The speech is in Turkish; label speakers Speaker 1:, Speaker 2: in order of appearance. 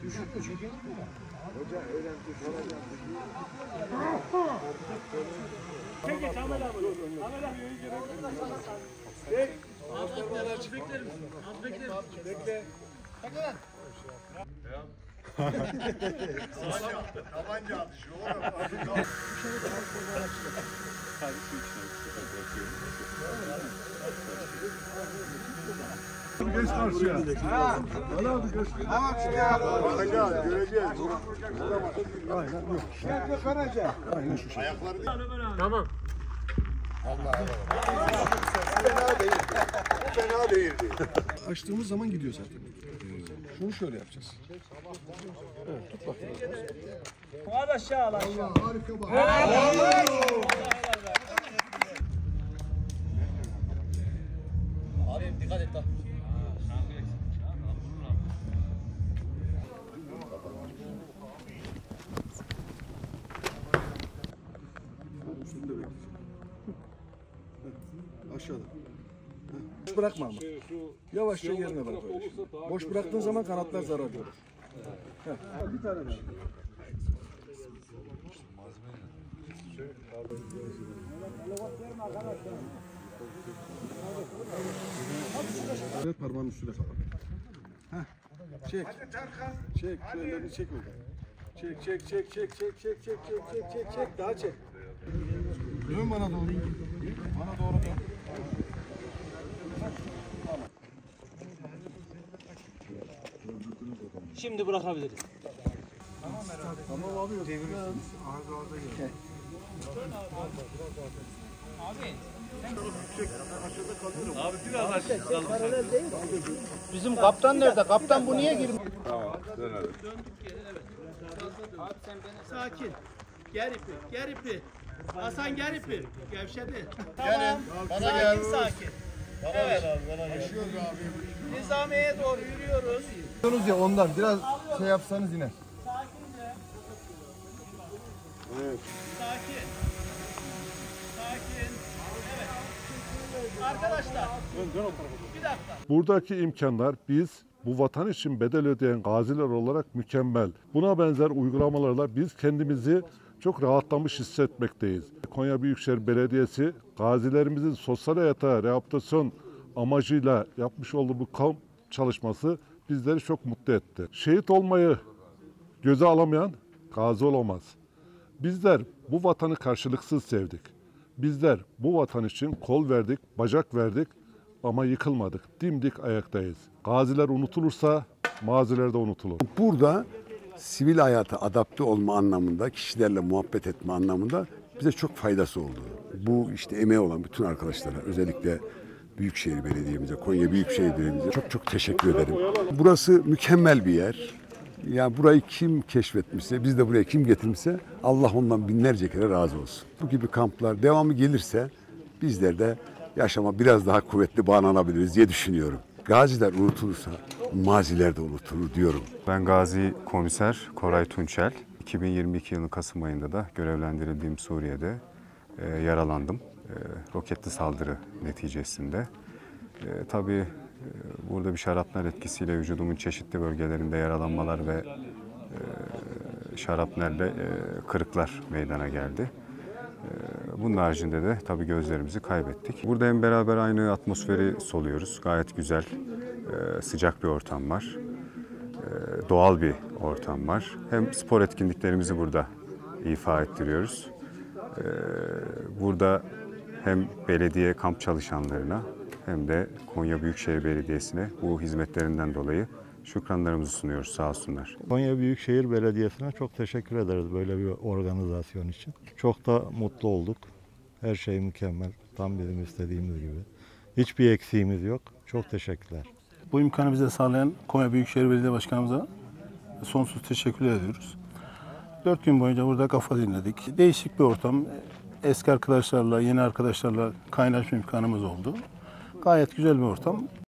Speaker 1: Çek Ahmet abi. Ahmet abi. Çek. Az bekler misin? Az bekler misin? Bekle. Bekle lan.
Speaker 2: Tabanca atışı oğlum. Geç karşıya. Hadi abi geç. Tamam çıkıyor. Bakacağız, göreceğiz. Aynen yok. Aynen şu şey. Ayakları değil.
Speaker 1: Tamam.
Speaker 2: Allah Allah. Fena değil. Fena değildi.
Speaker 3: Açtığımız zaman gidiyor zaten. Şunu şöyle yapacağız. Evet, tut bakayım.
Speaker 1: Al aşağı al aşağı.
Speaker 2: Harika bak.
Speaker 1: Abi dikkat et lan.
Speaker 3: Şunu da bekle. Aşağıda. Boş bırakma ama. Yavaşça yerine bırak. Boş bıraktığın zaman kanatlar zarar görür. Bir tane daha. Ver parmağının üstüne kapat. Çek. Çek. Şu ellerini çek oradan. Çek. Daha çek. Dön bana doğru. Bana doğru dön.
Speaker 1: Şimdi bırakabiliriz.
Speaker 3: Tamam abi. Orada gel.
Speaker 1: Abi biraz aşağı.
Speaker 4: Bizim kaptan nerede? Kaptan bu niye girmiyor?
Speaker 1: Sakin. Ger ipi, ger ipi. Hasan ger ipi. Gevşedi.
Speaker 2: Gelin. Bana gel.
Speaker 1: Sakin. Evet. Nizamiye'ye doğru yürüyoruz.
Speaker 3: Diyorsunuz ya ondan biraz şey yapsanız yine.
Speaker 1: Sakince.
Speaker 2: Evet.
Speaker 1: Sakin. Sakin. Evet. Arkadaşlar. Bir dakika.
Speaker 5: Buradaki imkanlar biz bu vatan için bedel ödeyen gaziler olarak mükemmel. Buna benzer uygulamalarla biz kendimizi çok rahatlamış hissetmekteyiz. Konya Büyükşehir Belediyesi gazilerimizin sosyal hayata rehabilitasyon amacıyla yapmış olduğu bu kamp çalışması bizleri çok mutlu etti. Şehit olmayı göze alamayan gazi olamaz. Bizler bu vatanı karşılıksız sevdik. Bizler bu vatan için kol verdik, bacak verdik ama yıkılmadık. Dimdik ayaktayız. Gaziler unutulursa maziler de unutulur.
Speaker 6: Burada sivil hayata adapte olma anlamında, kişilerle muhabbet etme anlamında bize çok faydası oldu. Bu işte emeği olan bütün arkadaşlara, özellikle Büyükşehir Belediye'mize, Konya Büyükşehir Belediye'mize çok teşekkür ederim. Burası mükemmel bir yer. Yani burayı kim keşfetmişse, biz de buraya kim getirmişse Allah ondan binlerce kere razı olsun. Bu gibi kamplar devamı gelirse bizler de yaşama biraz daha kuvvetli bağlanabiliriz diye düşünüyorum. Gaziler unutulursa maziler de unutulur diyorum.
Speaker 7: Ben Gazi Komiser Koray Tunçel. 2022 yılının Kasım ayında da görevlendirildiğim Suriye'de yaralandım. Roketli saldırı neticesinde. Tabii burada bir şarapnel etkisiyle vücudumun çeşitli bölgelerinde yaralanmalar ve şarapnelle kırıklar meydana geldi. Bunun haricinde de tabii gözlerimizi kaybettik. Burada hem beraber aynı atmosferi soluyoruz. Gayet güzel, sıcak bir ortam var. Doğal bir ortam var. Hem spor etkinliklerimizi burada ifa ettiriyoruz. Burada hem belediye kamp çalışanlarına hem de Konya Büyükşehir Belediyesi'ne bu hizmetlerinden dolayı şükranlarımızı sunuyoruz. Sağ olsunlar.
Speaker 8: Konya Büyükşehir Belediyesi'ne çok teşekkür ederiz böyle bir organizasyon için. Çok da mutlu olduk. Her şey mükemmel. Tam bizim istediğimiz gibi. Hiçbir eksiğimiz yok. Çok teşekkürler.
Speaker 4: Bu imkanı bize sağlayan Konya Büyükşehir Belediye Başkanımıza sonsuz teşekkür ediyoruz. 4 gün boyunca burada kafa dinledik. Değişik bir ortam. Eski arkadaşlarla, yeni arkadaşlarla kaynaşma imkanımız oldu. Gayet güzel bir ortam.